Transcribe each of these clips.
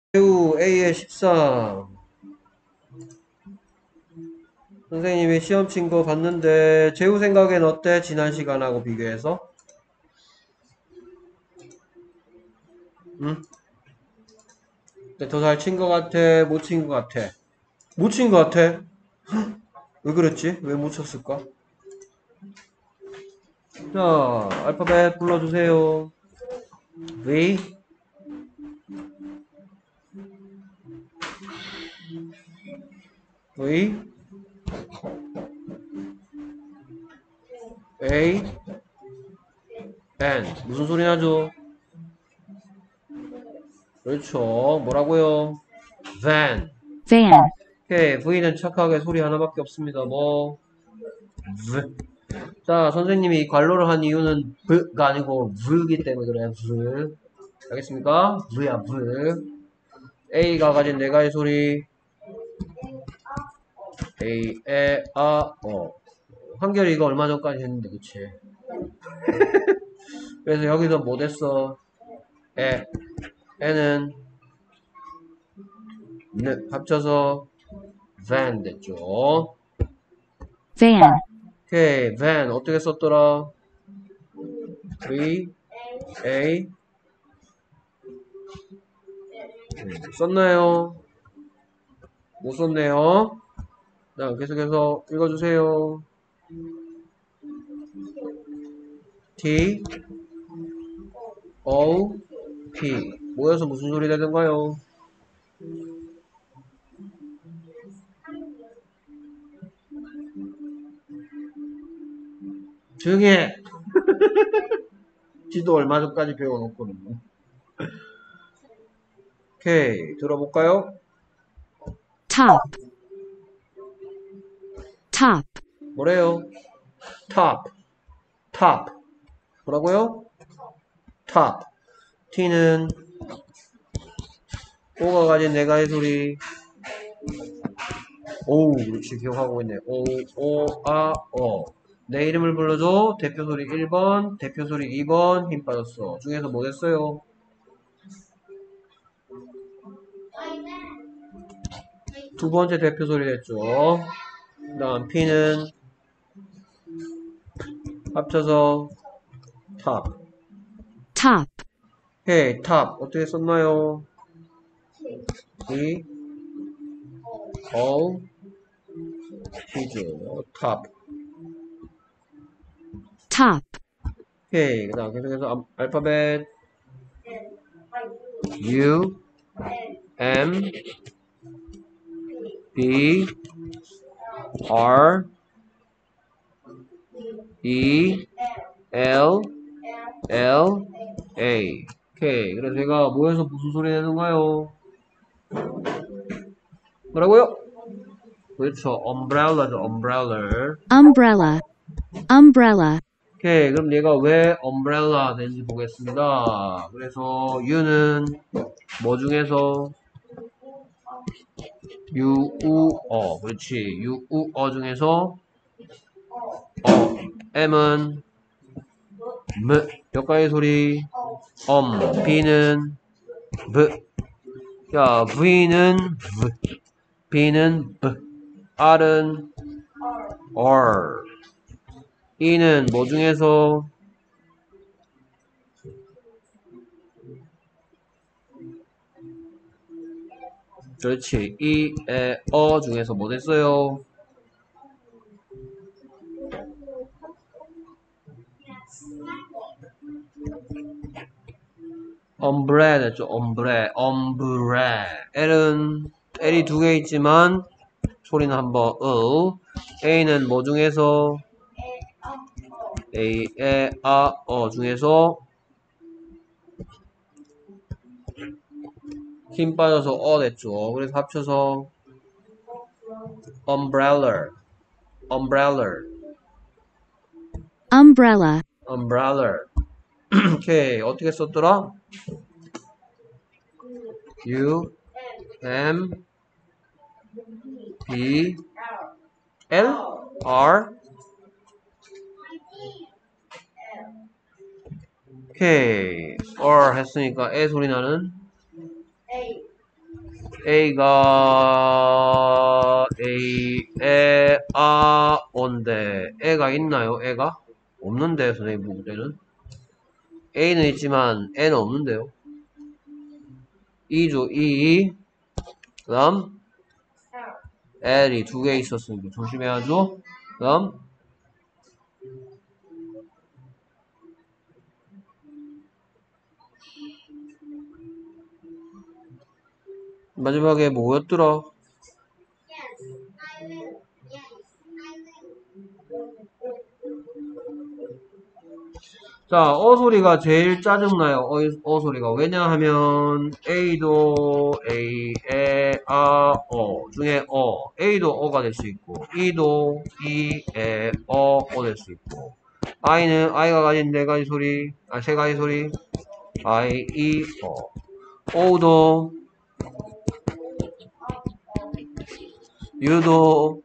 제우 A의 13. 선생님이 시험 친 거 봤는데 제우 생각엔 어때? 지난 시간하고 비교해서? 응? 더 잘 친 거 같아? 못 친 거 같아? 못 친 거 같아? 왜 그랬지? 왜 못 쳤을까? 자, 알파벳 불러주세요. V, V, A, N. 무슨 소리 나죠? 그렇죠. 뭐라고요? Van. van, 오케이. V는 착하게 소리 하나밖에 없습니다. 뭐? V. 자, 선생님이 이 관로를 한 이유는 V가 아니고 V이기 때문에 그래요. V. 알겠습니까? V야, V. A가 가진 네 가지 소리. A, 에, 아, 어. 한결이 이거 얼마 전까지 했는데, 그치? 그래서 여기서 뭐 됐어? 에, 에는 는 합쳐서 van 됐죠. van, 오케이, van 어떻게 썼더라? V, A, 썼나요? 못 썼네요. 자, 계속해서 읽어주세요. T, O, P. 모여서 무슨 소리 되는가요? 조용히 해! 지도 얼마 전까지 배워놓고는. 오케이, 들어볼까요? top, top, 뭐래요? top, top. 뭐라고요? top. T는 O가 가진 네 가지 소리. 오, 그렇지. 기억하고 있네. 오, 오, 아, 어. 내 이름을 불러줘. 대표 소리 1번, 대표 소리 2번, 힘 빠졌어. 중에서 뭐 됐어요? 두 번째 대표 소리 됐죠. 그 다음 P는 합쳐서 top. top, 헤이, top. 어떻게 썼나요? T, O, T죠. top. top, 오케이. 그 다음 계속해서 알파벳 U, M, B, R, E, L, L, A. 오케이. 그래서 제가 모여서 무슨 소리 내는가요? 뭐라고요? 그렇죠. umbrella죠. umbrella. umbrella, umbrella, 오케이. 그럼 얘가 왜 umbrella 되는지 보겠습니다. 그래서 U는 뭐 중에서 U, U, 어. 그렇지. U, U, 어 중에서 어. M은 M. 몇 가지 소리? B는 B. 자, V는 V. B는 B. R은 R. E는 뭐 중에서 그렇지. 이, 에, 어 중에서 뭐 됐어요? ombre 됐죠. ombre, ombre. L이 두 개 있지만 소리는 한번 A는 뭐 중에서 A, 에, 아, 어 중에서 힘 빠져서 됐죠. 그래서 합쳐서 umbrella, umbrella, umbrella, umbrella. 오케이. 어떻게 썼더라? U, M, B, L, R. 오케이. or 했으니까 에 소리 나는 A가 A에 온데 애가 있나요? 애가? 없는데 선생님 보고 때는 A는 있지만 N은 없는데요. E죠. E 그 다음 L이 두 개 있었으니까 조심해야죠. 그 다음 마지막에 뭐였더라? 자, 소리가 제일 짜증나요. 소리가. 왜냐하면, A도 A에, 중에 A도 어가 될 수 있고, E도 E에, 될 수 있고, I가 가진 네 가지 소리, 세 가지 소리, I, E, O도, U도,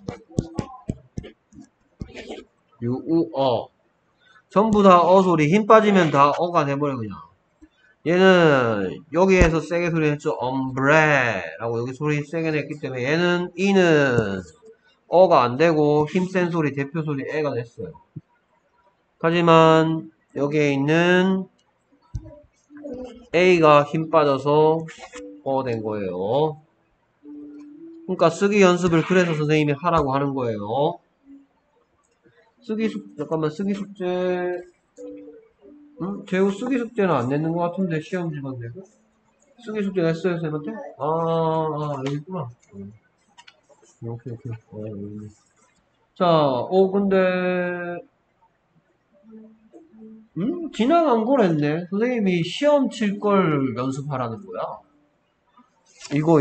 U, U, 전부 다 소리. 힘 빠지면 다 어가 돼버려, 그냥. 얘는 여기에서 세게 소리 냈죠. umbrel라고 여기 소리 세게 냈기 때문에 얘는 E는 어가 안 되고 힘센 소리 대표 소리 애가 됐어요. 하지만 여기에 있는 A가 힘 빠져서 된 거예요. 그러니까 쓰기 연습을 그래서 선생님이 하라고 하는 거예요. 잠깐만 쓰기 숙제 재우 쓰기 숙제는 안 냈는 것 같은데 시험지만 내고 쓰기 숙제 냈어요 쌤한테? 여기 있구나. 오케이. 자, 근데, 지나간 거랬네. 선생님이 시험 칠 걸 연습하라는 거야. 이거.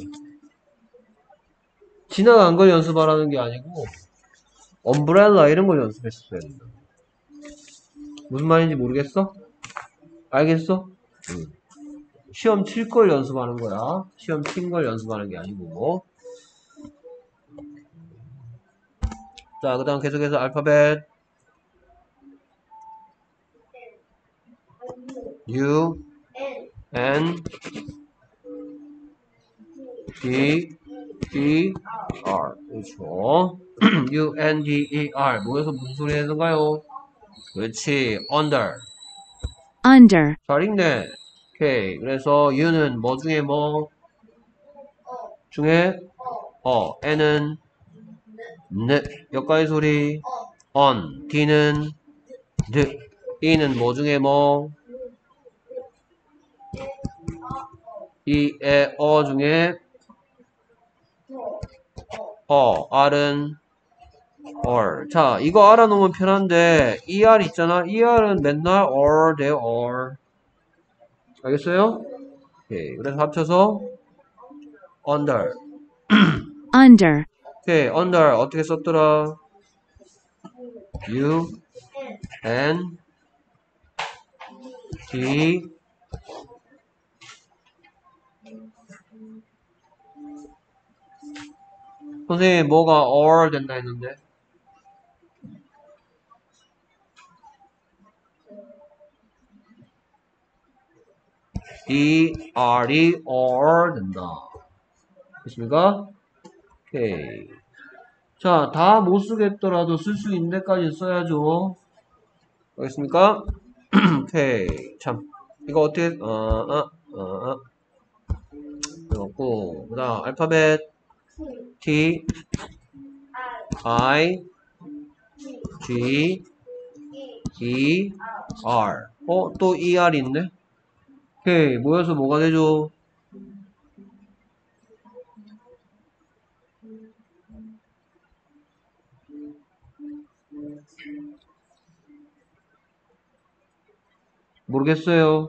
지나간 걸 연습하라는 게 아니고, 엄브렐라 이런 걸 연습했어야 된다. 무슨 말인지 모르겠어? 알겠어? 시험 칠 걸 연습하는 거야. 시험 친 걸 연습하는 게 아니고. 자, 그 다음 계속해서 알파벳. U, N, D, E, R. 그렇죠. U, N, D, E, R. 모여서 무슨 소리 하는가요? 그렇지. Under. under, 잘 읽네. 오케이. 그래서 U는 뭐 중에 뭐? 중에 N은 N. 여기까지 소리. on. D는 D. E는 뭐 중에 뭐? E의 중에 R은 or. 자, 이거 알아놓으면 편한데 ER 있잖아. ER은 맨날 or 돼, or. 알겠어요? 오케이. 그래서 합쳐서 under. under, 오케이. under 어떻게 썼더라? U, N, D, 선생님 뭐가 or 된다 했는데? ER이 or 된다. 됐습니까? 오케이. 자, 다 못 쓰겠더라도 쓸 수 있는 데까지 써야죠. 알겠습니까? 오케이. 참. 이거 어떻게, 그렇고. 그 다음, 알파벳 T, I, G, E, R. 또 ER 있네? 오케이. 모여서 뭐가 되죠? 모르겠어요.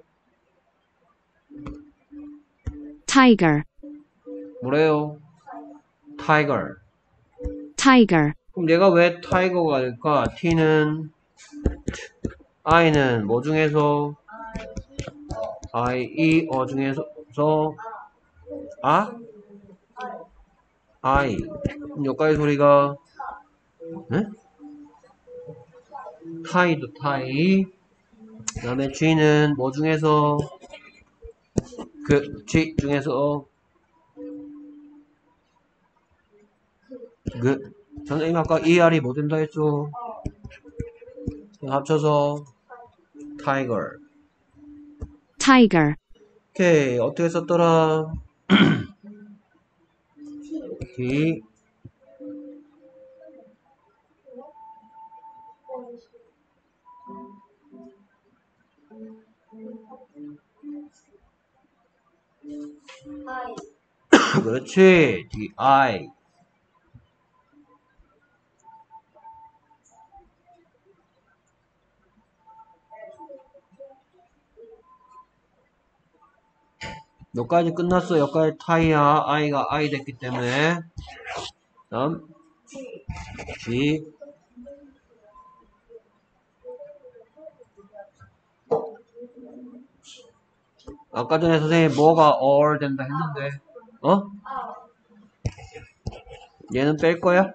tiger, 뭐래요? Tiger. tiger, 그럼 얘가 왜 타이거가 될까? T는 I는 뭐 중에서 I, E, 중에서 I. 그럼 여기까지 소리가 네? 타이도 타이. 그 다음에 G는 뭐 중에서 G 중에서 선생님 아까 ER이 뭐 된다 했죠? 합쳐서 tiger. tiger, 오케이. 어떻게 썼더라? D 그렇지. DI. 여기까지 끝났어. 여기까지 타이야. I가 I 됐기 때문에. 다음 G. 아까 전에 선생님 뭐가 all 된다 했는데 어? 얘는 뺄 거야?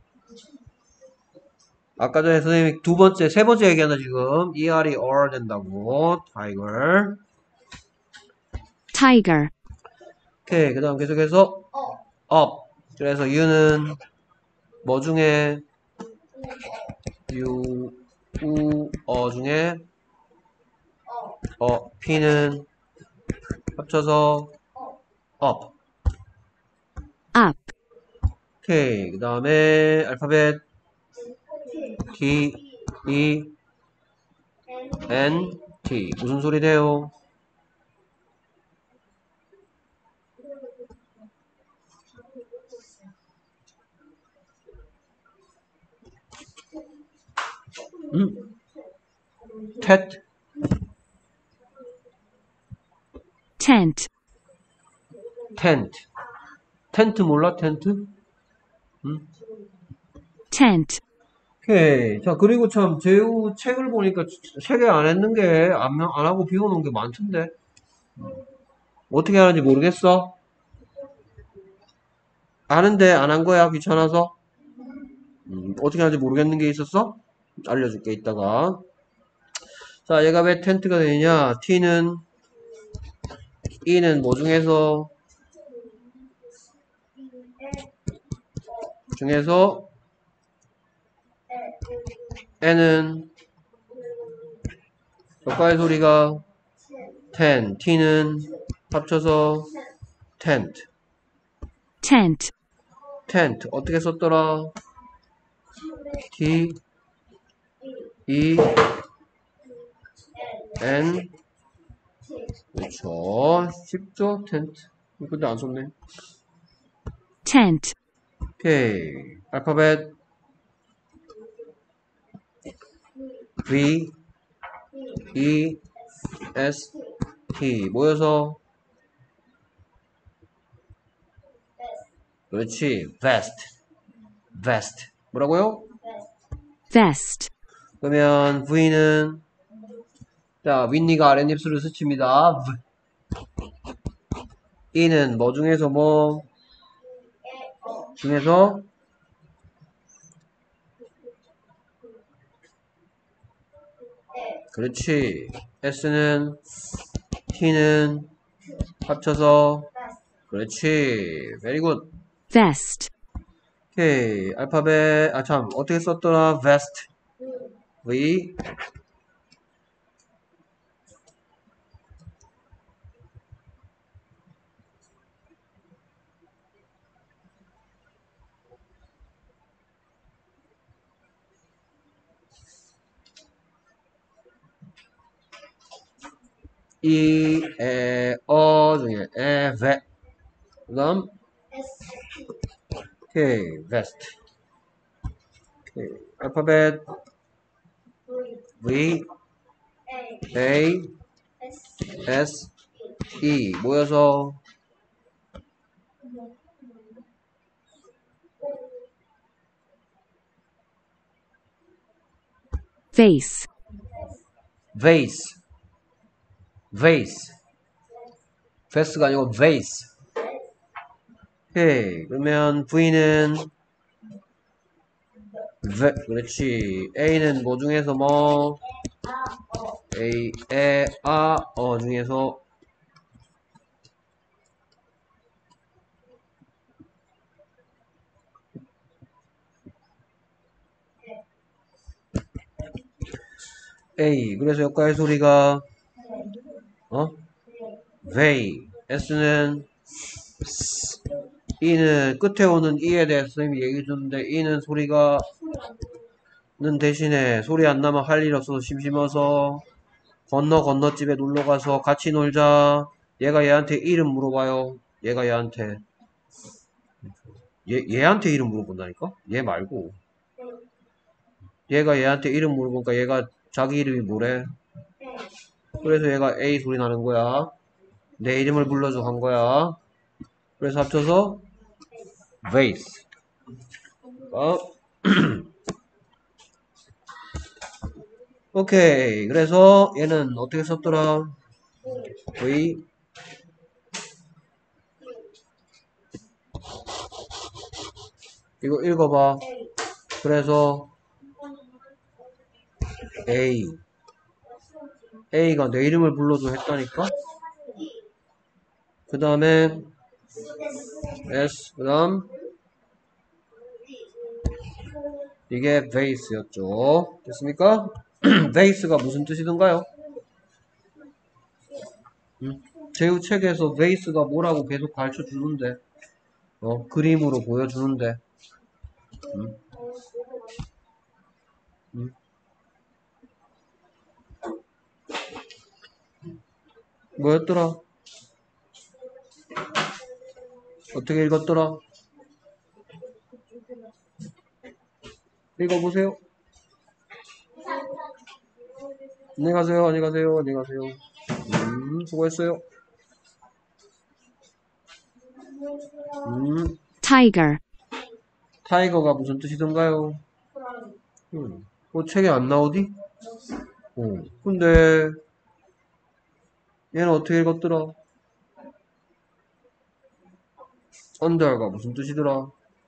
아까 전에 선생님이 세 번째 얘기하나 지금 ER이 all 된다고 tiger. tiger, 오케이. 그 다음 계속해서 up. 그래서 U는 뭐 중에 U, U, 중에 P는 합쳐서 up. up, 오케이. 그 다음에 알파벳 D, E, N, T. 무슨 소리 돼요? tet, tent, tent. 텐트 몰라? 텐트? tent, 오케이. 자, 그리고 참, 제우 책을 보니까 세 개 안 했는 게, 안 하고 비워놓은 게 많던데. 어떻게 하는지 모르겠어? 아는데 안 한 거야? 귀찮아서? 어떻게 하는지 모르겠는 게 있었어? 알려줄게, 이따가. 자, 얘가 왜 텐트가 되느냐? T는, E는 뭐 중에서, N은, 효과의 소리가, ten, T는 합쳐서, tent. tent, tent. 어떻게 썼더라? T, E, N. 그렇죠. 쉽죠? 텐트. 근데 안 썼네. tent, 오케이. 알파벳 V, E, S, T. 모여서 그렇지. vest. vest. 뭐라고요? vest, 그러면 V는 자, 윗니가 아랫입술을 스칩니다. V. E는 뭐 중에서 뭐 중에서 그렇지. S는 T는 합쳐서 그렇지. very good. vest, 오케이. 알파벳 참 어떻게 썼더라? vest. V 이, 에, 중에 베. 그 다음 오케이. vest. 오케이. 알파벳 V A S E 모여서 vase, vase. vase. vest가 아니고 vase. 오케이. 그러면 V는 그렇지. A는 뭐 중에서 뭐 A, 에, 중에서 A. 그래서 여기까지 소리가, they. S는, E는 끝에 오는 E에 대해서 선생님이 얘기해 줬는데, E는 소리가, 는 대신에 소리 안 나면 할 일 없어서 심심해서 건너집에 놀러 가서 같이 놀자. 얘가 얘한테 이름 물어봐요. 얘가 얘한테. 얘한테 이름 물어본다니까? 얘 말고. 얘가 얘한테 이름 물어보니까 얘가 자기 이름이 뭐래? 그래서 얘가 A 소리 나는 거야. 내 이름을 불러줘 한 거야. 그래서 합쳐서 vase. 오케이. 그래서 얘는 어떻게 썼더라? V. 이거 읽어봐. 그래서 A. A가 내 이름을 불러줘 했다니까? 그 다음에 S. 그 다음 이게 base였죠. 됐습니까? base가 무슨 뜻이던가요? 제우 책에서 base가 뭐라고 계속 가르쳐 주는데, 그림으로 보여주는데, 음, 음. 뭐였더라? 어떻게 읽었더라? 읽어보세요. 안녕히 가세요, 안녕히 가세요, 안녕히 가세요. 수고했어요. tiger, 타이거가 무슨 뜻이던가요? 책에 안 나오디? 근데 얘는 어떻게 읽었더라? under가 무슨 뜻이더라?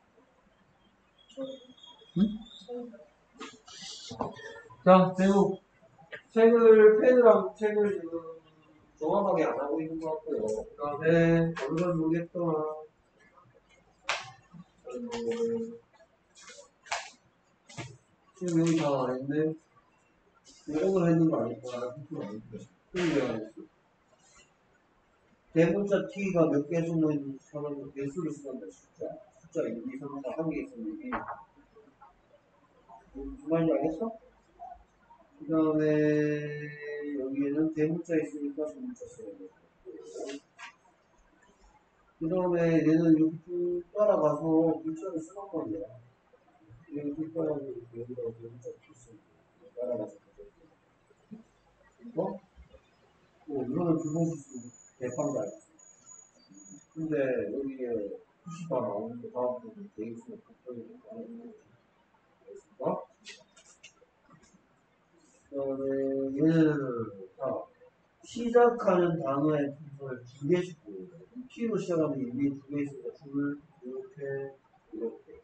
자, 제목 펜이랑 책을 지금 정확하게 안 하고 있는 것 같고요. 그 다음에 어느 건 모르겠더라. 지금 여기 다 안 했네. 오늘 했는 거 아닐 거야. 대문자 T가 몇 개 수는 사람 개수를 쓰는데 숫자 1, 2, 3, 4 한 개 있으면 이게 무슨 말인지 알겠어? 그 다음에 여기에는 대문자 있으니까 소문자 써야 돼. 그 다음에 얘는 여기 쭉 따라가서 문자를 쓰는 거야. 여기 쭉 따라가서 여기다 대문자 쓰고 따라가서 이거는 주문수 대판가. 근데 여기에 푸시가 나오는데 다음 부분 베이스는 복잡이니까. 알겠습니까? 그 다음에 얘는 시작하는 단어의 순서를 두 개씩 보여요. P로 시작하는 이미 두 개 있으니까 줄을 이렇게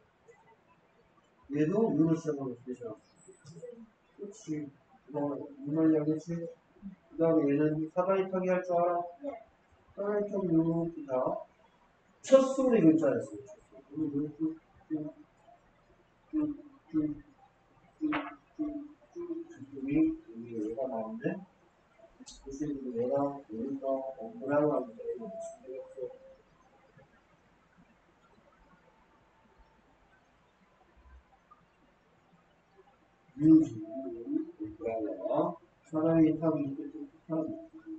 얘도 U로 시작하는 두 개씩 나왔어. 그렇지. 무슨 말인지 알겠지? 그 다음에 얘는 사다리 타기 할 줄 알아? 사다리 타기 이렇게 첫 소리 글자였어요. 여기 얘가 나오는데 무슨 얘가 여기가 뭐라고 하는데 무슨 얘기였어? 유지 뭐라고 사람이 타기 타기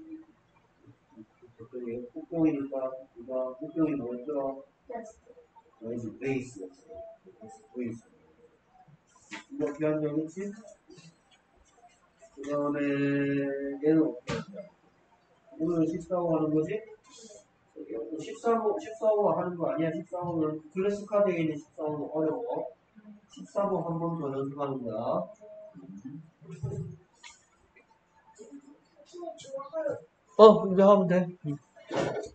그랬더니 꽃병이니까 누가 꽃병이 뭐였더라? 여기서 베이스였어요. 베이스 이거 귀한 적 있지? 그 다음에 얘는 어떻게 할까? 오늘 14호 하는 거지? 14호 하는 거 아니야? 14호는 클래스 카드에 있는 14호는 어려워. 14호 한 번 더 연습하는 거야. 이제 하면 돼.